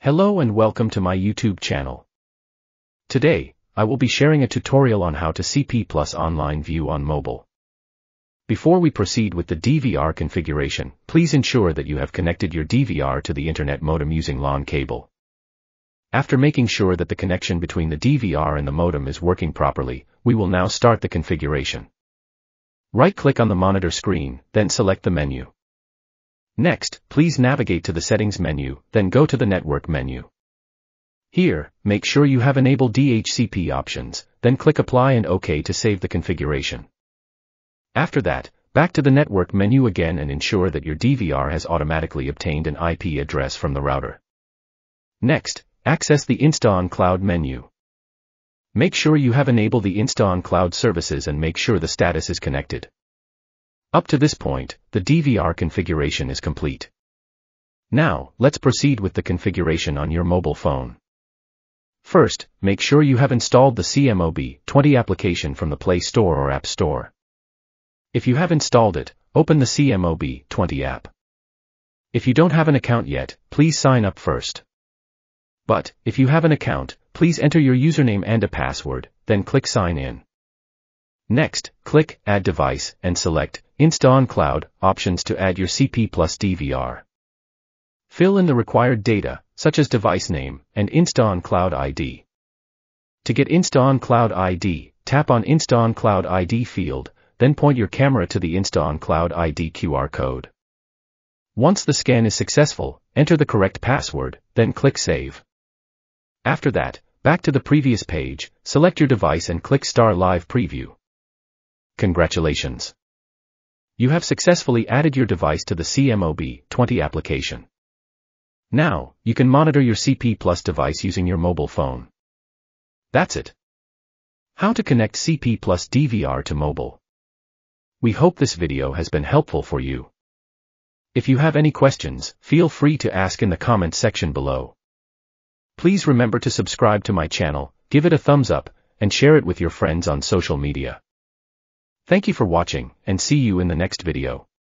Hello and welcome to my YouTube channel. Today, I will be sharing a tutorial on how to CP Plus online view on mobile. Before we proceed with the DVR configuration, please ensure that you have connected your DVR to the internet modem using LAN cable. After making sure that the connection between the DVR and the modem is working properly, we will now start the configuration. Right-click on the monitor screen, then select the menu. Next, please navigate to the Settings menu, then go to the Network menu. Here, make sure you have enabled DHCP options, then click Apply and OK to save the configuration. After that, back to the Network menu again and ensure that your DVR has automatically obtained an IP address from the router. Next, access the Insta on Cloud menu. Make sure you have enabled the Insta on Cloud services and make sure the status is connected. Up to this point, the DVR configuration is complete. Now, let's proceed with the configuration on your mobile phone. First, make sure you have installed the CMOB20 application from the Play Store or App Store. If you have installed it, open the CMOB20 app. If you don't have an account yet, please sign up first. But, if you have an account, please enter your username and a password, then click Sign In. Next, click Add Device and select Insta on Cloud options to add your CP Plus DVR. Fill in the required data, such as device name and Insta on Cloud ID. To get Insta on Cloud ID, tap on Insta on Cloud ID field, then point your camera to the Insta on Cloud ID QR code. Once the scan is successful, enter the correct password, then click Save. After that, back to the previous page, select your device and click Start Live Preview. Congratulations! You have successfully added your device to the CMOB20 application. Now, you can monitor your CP Plus device using your mobile phone. That's it. How to connect CP Plus DVR to mobile. We hope this video has been helpful for you. If you have any questions, feel free to ask in the comments section below. Please remember to subscribe to my channel, give it a thumbs up, and share it with your friends on social media. Thank you for watching, and see you in the next video.